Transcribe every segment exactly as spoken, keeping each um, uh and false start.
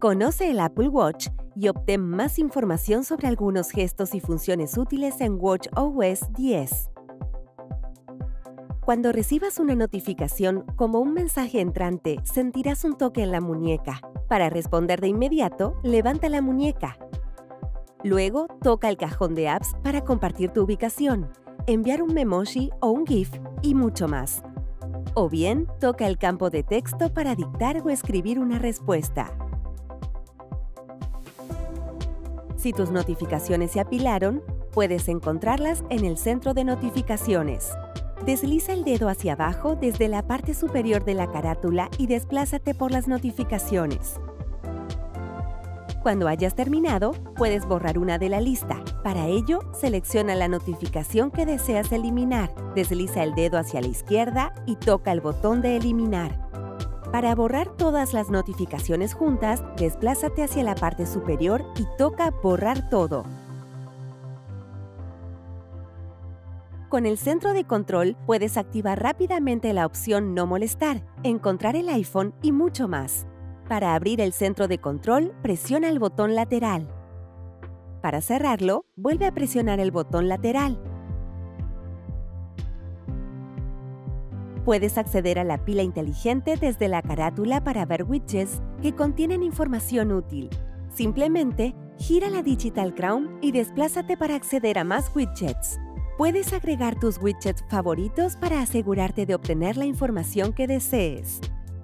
Conoce el Apple Watch y obtén más información sobre algunos gestos y funciones útiles en watchOS diez. Cuando recibas una notificación como un mensaje entrante, sentirás un toque en la muñeca. Para responder de inmediato, levanta la muñeca. Luego, toca el cajón de apps para compartir tu ubicación, enviar un memoji o un GIF y mucho más. O bien, toca el campo de texto para dictar o escribir una respuesta. Si tus notificaciones se apilaron, puedes encontrarlas en el centro de notificaciones. Desliza el dedo hacia abajo desde la parte superior de la carátula y desplázate por las notificaciones. Cuando hayas terminado, puedes borrar una de la lista. Para ello, selecciona la notificación que deseas eliminar, desliza el dedo hacia la izquierda y toca el botón de eliminar. Para borrar todas las notificaciones juntas, desplázate hacia la parte superior y toca Borrar todo. Con el centro de control puedes activar rápidamente la opción No molestar, encontrar el iPhone y mucho más. Para abrir el centro de control, presiona el botón lateral. Para cerrarlo, vuelve a presionar el botón lateral. Puedes acceder a la pila inteligente desde la carátula para ver widgets que contienen información útil. Simplemente, gira la Digital Crown y desplázate para acceder a más widgets. Puedes agregar tus widgets favoritos para asegurarte de obtener la información que desees.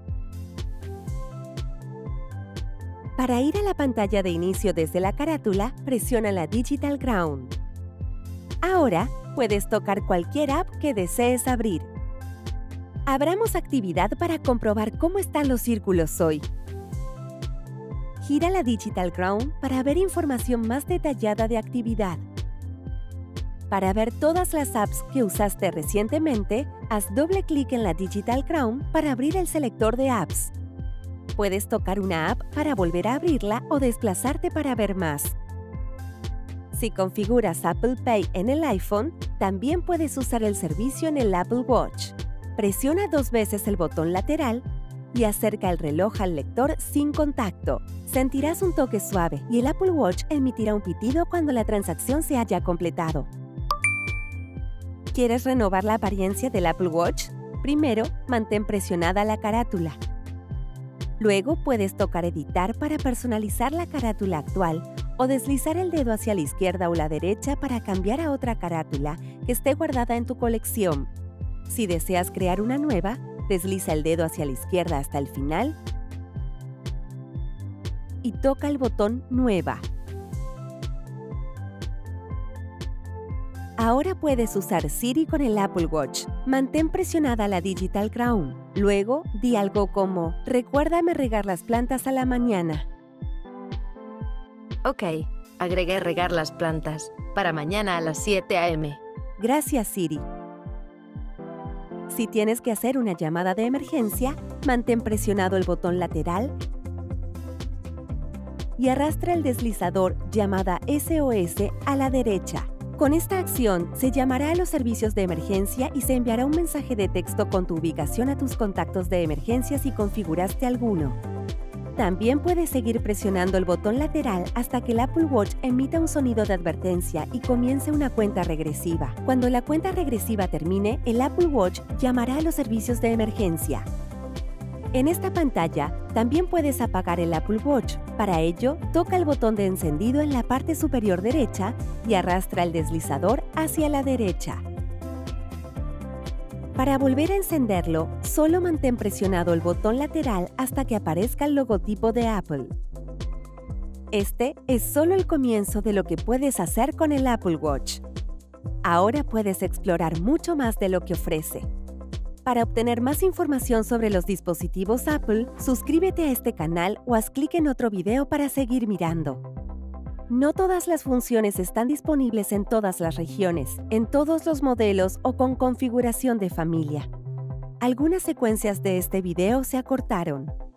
Para ir a la pantalla de inicio desde la carátula, presiona la Digital Crown. Ahora, puedes tocar cualquier app que desees abrir. Abramos actividad para comprobar cómo están los círculos hoy. Gira la Digital Crown para ver información más detallada de actividad. Para ver todas las apps que usaste recientemente, haz doble clic en la Digital Crown para abrir el selector de apps. Puedes tocar una app para volver a abrirla o desplazarte para ver más. Si configuras Apple Pay en el iPhone, también puedes usar el servicio en el Apple Watch. Presiona dos veces el botón lateral y acerca el reloj al lector sin contacto. Sentirás un toque suave y el Apple Watch emitirá un pitido cuando la transacción se haya completado. ¿Quieres renovar la apariencia del Apple Watch? Primero, mantén presionada la carátula. Luego puedes tocar Editar para personalizar la carátula actual o deslizar el dedo hacia la izquierda o la derecha para cambiar a otra carátula que esté guardada en tu colección. Si deseas crear una nueva, desliza el dedo hacia la izquierda hasta el final y toca el botón Nueva. Ahora puedes usar Siri con el Apple Watch. Mantén presionada la Digital Crown. Luego, di algo como «Recuérdame regar las plantas a la mañana». Ok, agregué regar las plantas para mañana a las siete a eme Gracias, Siri. Si tienes que hacer una llamada de emergencia, mantén presionado el botón lateral y arrastra el deslizador Llamada ese o ese a la derecha. Con esta acción, se llamará a los servicios de emergencia y se enviará un mensaje de texto con tu ubicación a tus contactos de emergencia si configuraste alguno. También puedes seguir presionando el botón lateral hasta que el Apple Watch emita un sonido de advertencia y comience una cuenta regresiva. Cuando la cuenta regresiva termine, el Apple Watch llamará a los servicios de emergencia. En esta pantalla, también puedes apagar el Apple Watch. Para ello, toca el botón de encendido en la parte superior derecha y arrastra el deslizador hacia la derecha. Para volver a encenderlo, solo mantén presionado el botón lateral hasta que aparezca el logotipo de Apple. Este es solo el comienzo de lo que puedes hacer con el Apple Watch. Ahora puedes explorar mucho más de lo que ofrece. Para obtener más información sobre los dispositivos Apple, suscríbete a este canal o haz clic en otro video para seguir mirando. No todas las funciones están disponibles en todas las regiones, en todos los modelos o con configuración de familia. Algunas secuencias de este video se acortaron.